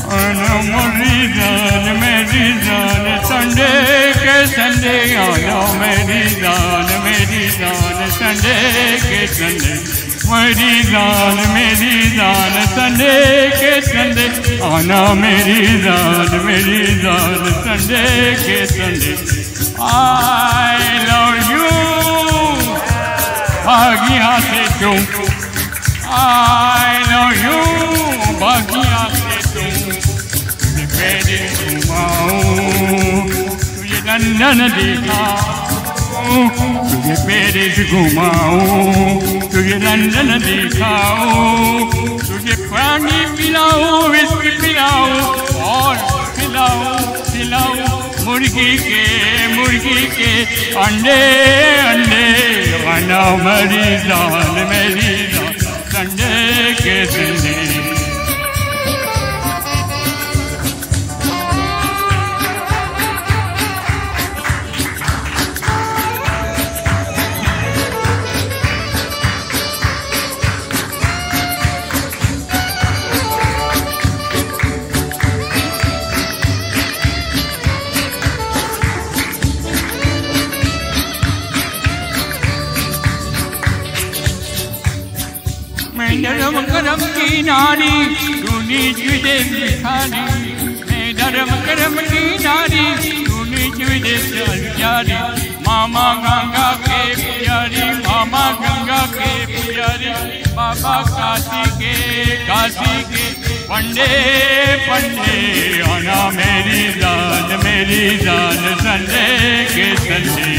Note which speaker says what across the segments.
Speaker 1: आना मेरी जान संडे के संडे आना मेरी जान संडे के संडे मेरी जान संडे के संडे आना मेरी जान संडे के संडे I love you भागिया से तुम I love you भागिया से तुम तुझे पेरिस घुमाऊं तुझे लंदन दिखाऊं तुझे पेरिस घुमाऊं तुझे लंदन दिखाऊं तुझे पानी पिलाऊं विस्की पिलाऊं और पिलाऊं मुर्गी के अंडे आना मेरी जान संडे के संडे धर्म करम की नारी तूने तुझे भिखारी मैं धर्म करम की नारी तूने तुझे प्यारी मामा गंगा के पुजारी बाबा काशी के पंडे आना मेरी जान संडे के संडे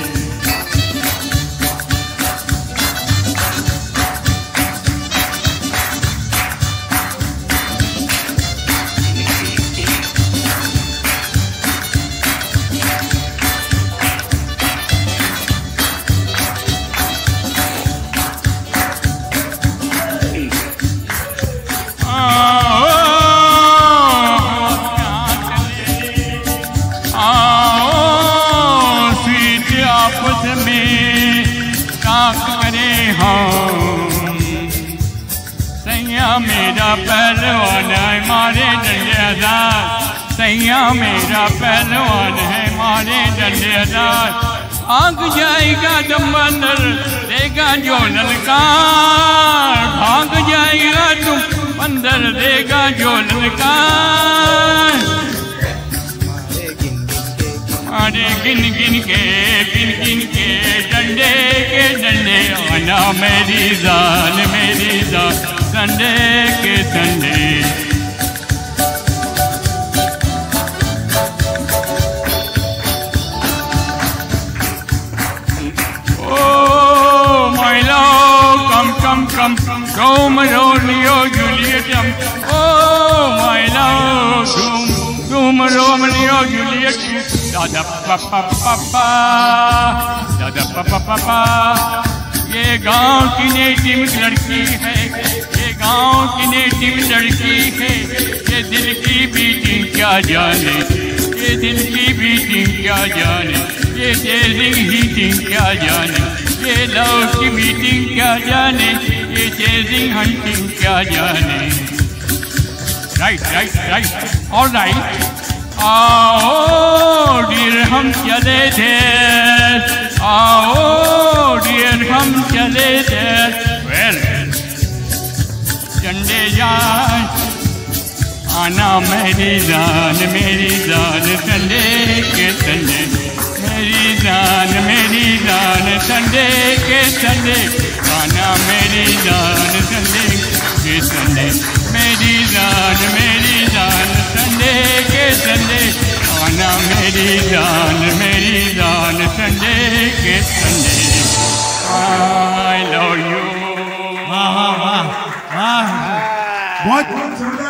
Speaker 1: मेरा पहलवान है मारे डंडे आजाद सैया मेरा पहलवान है मारे डंडे आजाद आग जाएगा तुम अंदर देगा जो ललकार भाग जाएगा तुम अंदर देगा जो ललकार मारे गिन गिन के डंडे आना मेरी जान संडे के Sunday Oh my love come Romeo Juliet Oh my love Romeo Juliet da pa ये गांव की नेटिव लड़की है ये दिल की बीटिंग क्या जाने ये चेजिंग हीटिंग क्या जाने ये लव की मीटिंग क्या जाने ये चेजिंग हंटिंग क्या जाने राइट ऑलराइट आओ डियर हम चले थे वेल चंडे जान आना मेरी जान संडे के संडे मेरी जान संडे के संडे आना मेरी जान संडे के संडे मेरी जान संडे के संडे आना मेरी जान संडे के संडे I love you
Speaker 2: बहुत